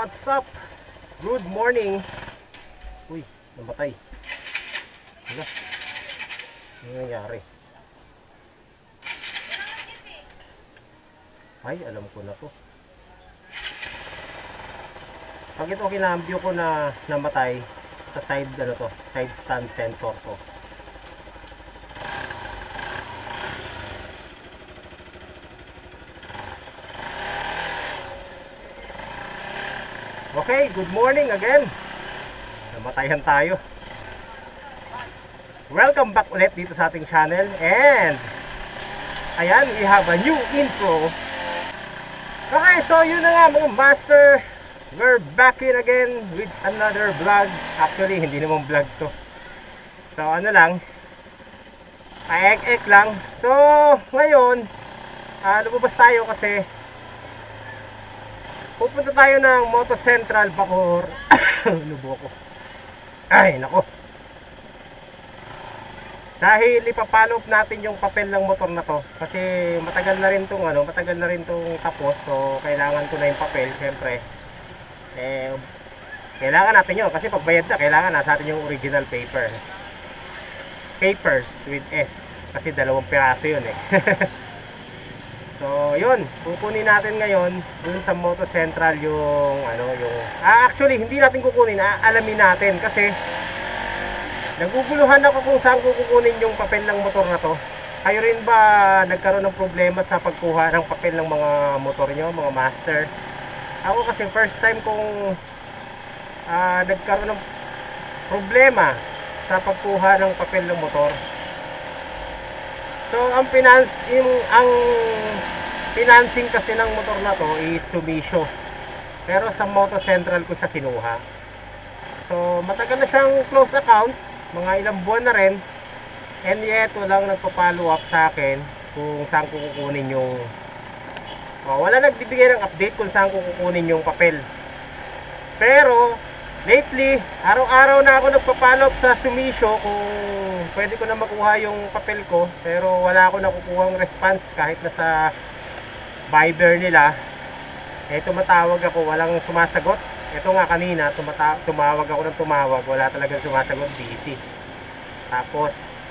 what's up? Good morning. Uy, namatay. Wala. Ano nangyari? Ay, alam ko na to. Pag ito kinambyo ko na namatay sa side, ano to, side stand sensor to. Okay, good morning again. Namatayan tayo. Welcome back ulit dito sa ating channel. And ayan, we have a new intro. Okay, so yun na nga mga master. We're back in again with another vlog. Actually, hindi naman vlog to. So ano lang, paek-ek lang. So ngayon, lumabas tayo kasi pupunta tayo ng Moto Central Bacoor. Lubo ko. Ay, nako. Dahil ipapalop natin yung papel ng motor na to kasi matagal na rin tong tapos. So kailangan ko na yung papel, syempre. Kailangan natin yun kasi pagbayad na, kailangan nasa atin yung original papers with S kasi 2 piraso yun eh. So yun, kukunin natin ngayon dun sa Moto Central yung actually hindi natin kukunin, alamin natin kasi naguguluhan ako kung saan kukunin yung papel ng motor na to. Kayo rin ba nagkaroon ng problema sa pagkuha ng papel ng mga motor nyo, mga master? Ako kasi first time kong nagkaroon ng problema sa pagkuha ng papel ng motor. So ang financing kasi ng motor na to is Sumisho. Pero sa Moto Central ko siya kinuha. So matagal na siyang closed account, mga ilang buwan na rin. And yet walang nagpa-follow up sa akin kung saan ko kukunin yung wala nagbibigay ng update kung saan ko kukunin yung papel. Pero lately, araw-araw na ako nagpa-follow up sa Sumisho kung pwede ko na makuha yung papel ko, pero wala ako nakukuhang response kahit na sa Viber nila. Tumatawag ako, walang sumasagot. Ito nga kanina, tumawag ako ng tumawag, wala talagang sumasagot, busy. Tapos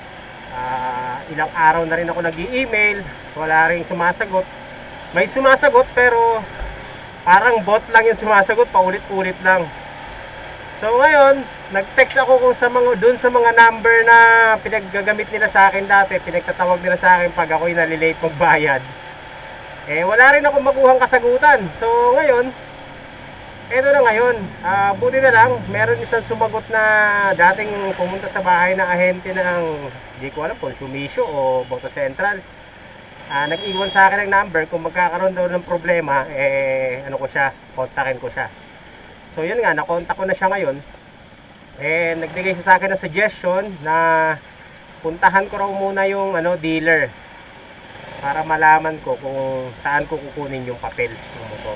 ilang araw na rin ako nag-i-email, wala rin sumasagot. May sumasagot pero parang bot lang yung sumasagot, paulit-ulit lang. So ngayon, nag-text ako kung dun sa mga number na pinaggagamit nila sa akin dati, pinagtatawag nila sa akin pag ako'y nalilate magbayad. Wala rin ako makuhang kasagutan. So ngayon, eto na ngayon, buti na lang, meron isang sumagot na dating pumunta sa bahay ng ahente ng, hindi ko alam kung Sumisho o Moto Central. Nag-iwan sa akin ng number, kung magkakaroon daw ng problema, kontakin ko siya. So yun nga, nakontak ko na siya ngayon. Nagbigay siya sa akin ng suggestion na puntahan ko raw muna yung dealer para malaman ko kung saan ko kukunin yung papel ng motor.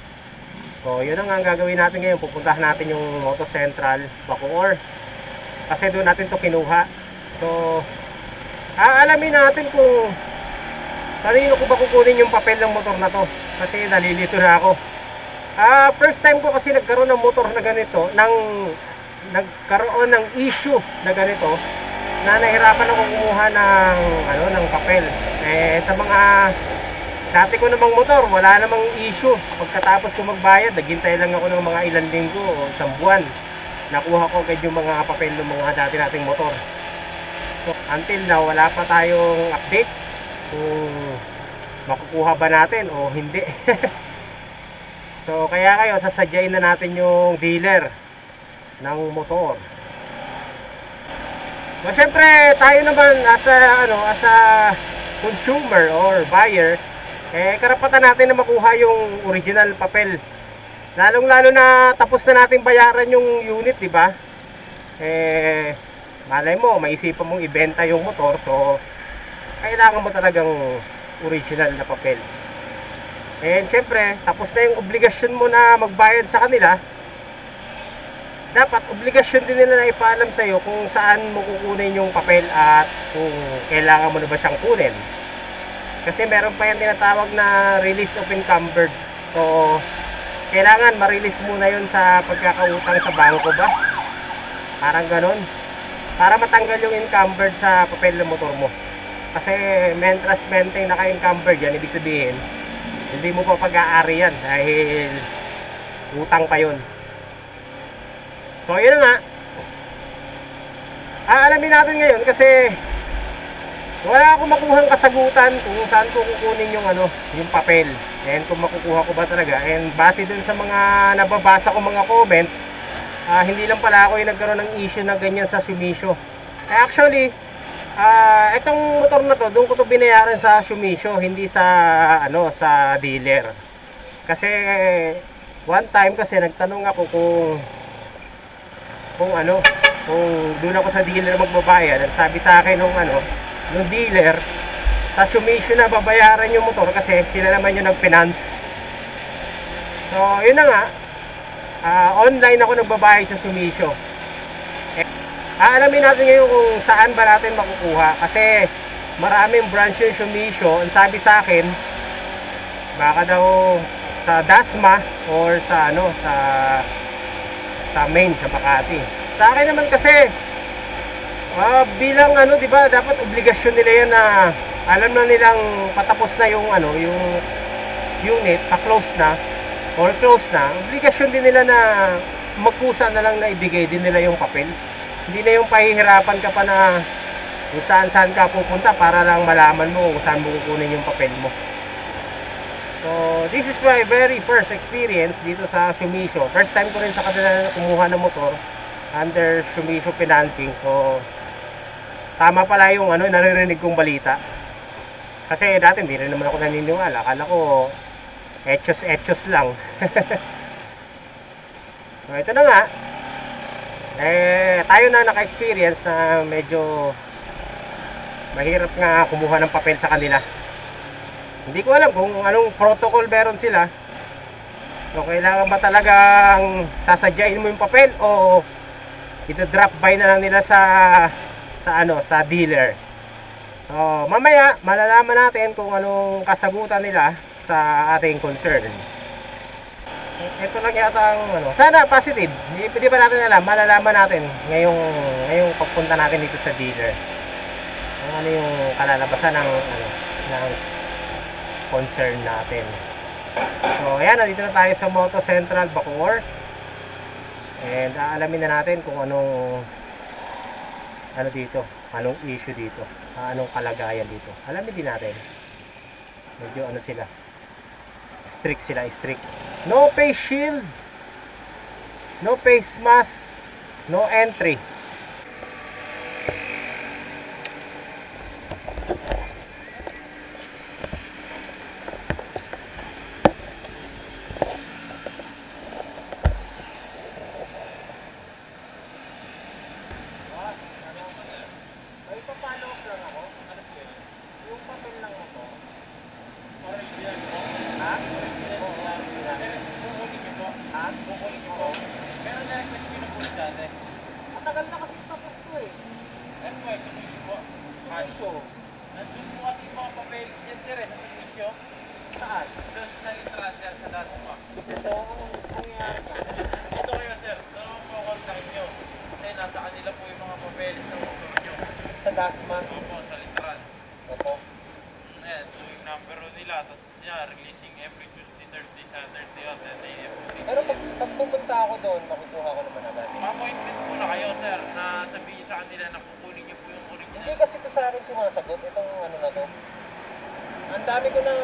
So yun ang gagawin natin ngayon, pupuntahan natin yung Moto Central Bacoor kasi doon natin to kinuha. So aalamin natin kung kanino ko ba kukunin yung papel ng motor na to kasi nalilito na ako. First time ko kasi nagkaroon ng motor na ganito, nagkaroon ng issue na ganito, na nahirapan ako kumuha ng papel. Sa mga dati ko namang motor, wala namang issue. Pagkatapos ko magbayad, naghintay lang ako ng mga ilang linggo o isang buwan. Nakuha ko agad yung mga papel ng mga dati nating motor. So until now, wala pa tayong update kung makukuha ba natin o hindi. So kaya kayo, sasadyain na natin yung dealer ng motor. So syempre tayo naman as a consumer or buyer, karapatan natin na makuha yung original papel. Lalong-lalo na tapos na natin bayaran yung unit, di ba? Malay mo, maisipan mong ibenta yung motor, so kailangan mo talagang original na papel. And syempre, tapos na yung obligasyon mo na magbayad sa kanila, dapat obligasyon din nila na ipaalam sa'yo kung saan mo kukunin yung papel at kung kailangan mo na ba siyang kunin. Kasi meron pa yan tinatawag na release of encumbered. So kailangan ma-release muna yun sa pagkakautang sa bangko ba? Parang ganun. Para matanggal yung encumbered sa papel ng motor mo. Kasi mentras menteng naka-encumbered yan, ibig sabihin, hindi mo pa pag-aari yan dahil utang pa yun. So yun na nga. Aalamin natin ngayon kasi wala akong makuhang kasagutan kung saan ko kukunin yung yung papel. And kung makukuha ko ba talaga. And base dun sa mga nababasa ko mga comments, hindi lang pala ako yung nagkaroon ng issue na ganyan sa Sumisho. Actually, itong motor na to, doon ko to binayaran sa Sumisho, hindi sa sa dealer. Kasi one time kasi nagtanong ako kung doon ako sa dealer magbabayad. At sabi sa akin nung dealer, sa Sumisho na babayaran yung motor kasi sila naman yung nag-finance. So, yun na nga. Online ako nagbabayad sa Sumisho. Alamin natin ngayon kung saan ba natin makukuha kasi maraming branch yung Sumisho. Ang sabi sa akin, baka daw sa Dasma or sa main sa Makati. Sa akin naman kasi bilang di ba, dapat obligasyon nila yan na alam na nilang patapos na yung yung unit, pa-close na or close na, obligasyon din nila na magkusa na lang na ibigay din nila yung papel. Hindi na yung pahihirapan ka pa na kung saan ka pupunta para lang malaman mo kung saan mo kukunin yung papel mo. So, this is my very first experience dito sa Sumisho. First time ko rin sa kanila na kumuha ng motor under Sumisho Financing. So, tama pala yung naririnig kong balita. Kasi dati hindi rin naman ako naniniwala. Akala ko etchos lang. So, ito na nga. Tayo na naka-experience na medyo mahirap nga kumuha ng papel sa kanila. Hindi ko alam kung anong protocol meron sila. So, kailangan ba talagang sasadyain mo yung papel o ito drop by na lang nila sa dealer. So, mamaya malalaman natin kung anong kasagutan nila sa ating concern. Ito lang yata ang sana positive. Hindi pa natin alam, malalaman natin ngayong pagpunta natin dito sa dealer. Ang yung kalalabasan ng concern natin. So, ayan, nandito na tayo sa Moto Central Bacoor. And aalamin na natin kung anong issue dito, anong kalagayan dito. Alamin din natin. Medyo sila. Strict. No face shield, no face mask, no entry. Matagal na kasi tapos ko eh. Nandun po kasi yung mga papeles dyan, sir, sa Sumisho. Saan? Doon sa Litran, sir, sa Dasma. So, anong nangyari ka? Ito kayo, sir. Ito naman po kontakin nyo. Kasi nasa kanila po yung mga papeles ng motor nyo. Sa Dasma? Opo, sa Litran. Opo. Ayan, ito yung number nila. Tapos releasing every Tuesday, Thursday, Saturday, at every. Pero pag pupunta ako doon, makukuha ko naman agad. Ma-appointment po na kayo, sir, na sabihin sa kanila na kukunin nyo po yung original. Hindi kasi ito sa akin sumasagot, itong na to. Ang dami ko ng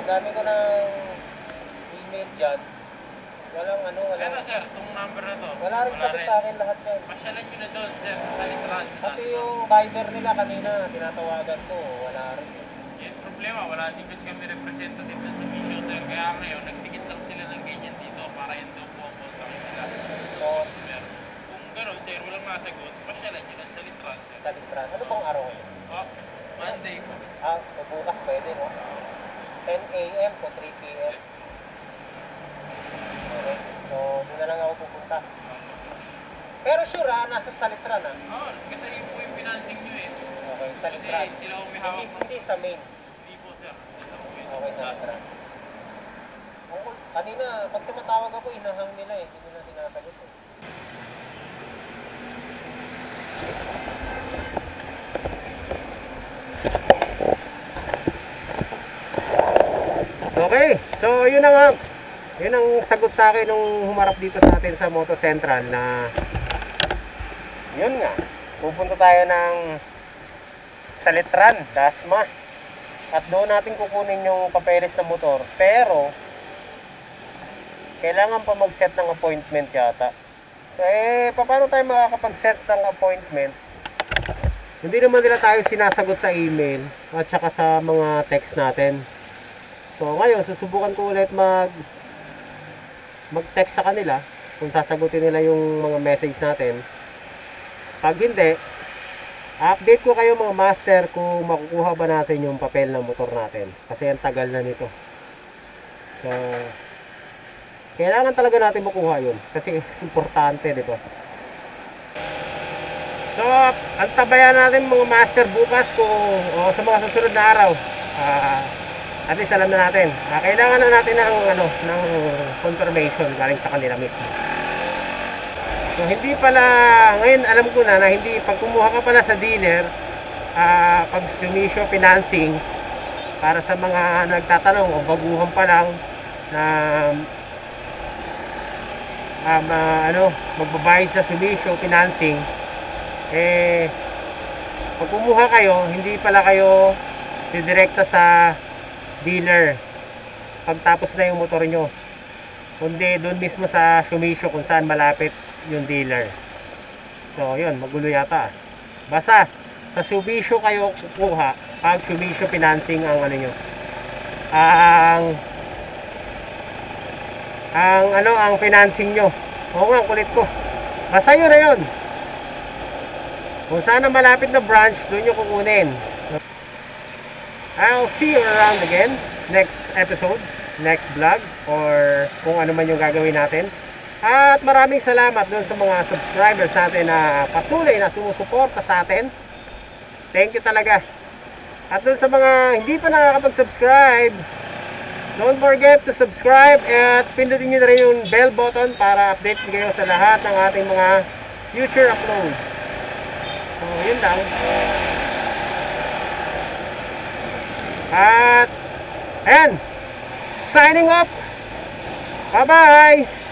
email dyan. Walang Pero sir, itong number na to. Wala rin sagot sa akin lahat yan. Pasyalan nyo na doon, sir, sa Litran. Pati yung Viber nila kanina, tinatawagan ko, wala rin. Yung problema, wala din kasi kami representative na Sumisho, sir. Kaya ngayon, nagtikit lang sila ng ganyan dito para yan daw po ang kontak nila. So, kung gano'n, sir, walang masagot, pasyalan nyo na sa Litran, sir. sa Litran. Ano bang araw ngayon? Monday po. So bukas pwede, no? 10 a.m. to 3 p.m. Okay. So, doon na lang ako pupunta. Pero sure nasa Salitran Kasi yun po yung financing nyo eh. Okay, Salitran. Kasi sila umihawak. Hindi sa main. Hindi po, sir. Okay, Salitran. Kanina, pag tumatawag ako, inahang nila eh. Hindi nila sinasagot eh. Okay, so yun na nga. Yun ang sagot sa akin nung humarap dito sa atin sa Moto Central na yun nga, pupunta tayo ng Salitran, Dasma, at doon natin kukunin yung papeles ng motor, pero kailangan pa mag-set ng appointment yata. So paano tayo makakapag-set ng appointment? Hindi naman nila tayo sinasagot sa email at saka sa mga text natin. So ngayon, susubukan ko ulit mag-text sa kanila kung sasagutin nila yung mga message natin. Pag hindi, update ko kayo mga master kung makukuha ba natin yung papel ng motor natin. Kasi ang tagal na nito. So, kailangan talaga natin makuha yun. Kasi importante, di ba? So, ang tabayan natin mga master bukas o sa mga susunod na araw. At least alam na natin. Kailangan na natin ng confirmation galing sa kanila mismo. So hindi pala, ngayon alam ko na hindi, pag kumuha ka pala sa dealer, pag sumisyo financing, para sa mga nagtatanong o baguhan pa lang na magbabayad sa sumisyo financing, pag kumuha kayo, hindi pala kayo didirekta sa dealer pagtapos na yung motor nyo, kundi doon mismo sa sumisyo kung saan malapit yung dealer. So yun, magulo yata. Basta sa sumisyo kayo kukuha pag sumisyo financing ang nyo, ang financing nyo. Oo nga, kulit ko. Basta yun na yun, kung saan ang malapit na branch, doon nyo kukunin. I'll see you around again next episode, next vlog, or kung ano man yung gagawin natin. At maraming salamat doon sa mga subscribers natin na patuloy na sumusuporta sa atin. Thank you talaga. At doon sa mga hindi pa nakakapag-subscribe, don't forget to subscribe at pindutin nyo na rin yung bell button para update kayo sa lahat ng ating mga future uploads. So yun lang. At ayan, signing off. Bye bye.